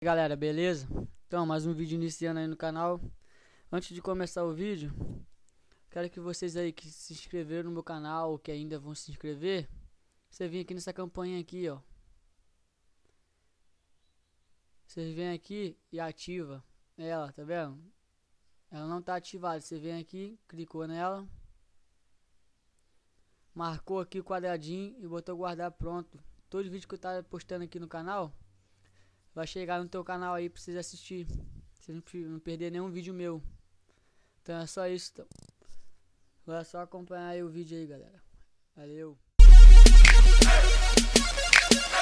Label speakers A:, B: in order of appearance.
A: Galera, beleza? Então, mais um vídeo iniciando aí no canal. Antes de começar o vídeo, quero que vocês aí que se inscreveram no meu canal, ou que ainda vão se inscrever, você vem aqui nessa campanha aqui, ó. Vocês vêm aqui e ativa ela, tá vendo? Ela não tá ativada, você vem aqui, clicou nela, marcou aqui o quadradinho e botou guardar, pronto. Todo vídeo que eu tá postando aqui no canal vai chegar no teu canal aí pra vocês assistir. Você não perder nenhum vídeo meu. Então é só isso. Então. Agora é só acompanhar aí o vídeo aí, galera. Valeu.